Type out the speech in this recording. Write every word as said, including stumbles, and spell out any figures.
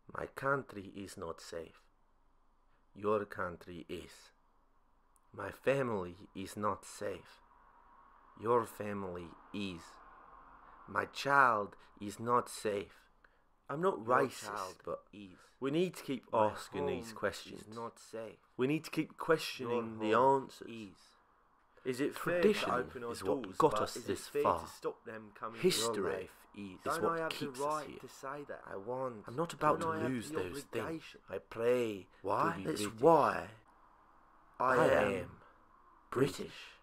My country is not safe. Your country is. My family is not safe. Your family is. My child is not safe. I'm not Your racist, child but is. we need to keep My asking these home questions. is not safe. We need to keep questioning Your the home answers. is. Is it Tradition fair to open our is what doors, got but us is this it fair far. to stop them coming History to your life is. is Don't what I have keeps the us right here. to say that? I want. I'm not about Don't I to have lose the those things. obligation I pray Why? to be That's British. why I, I am am British.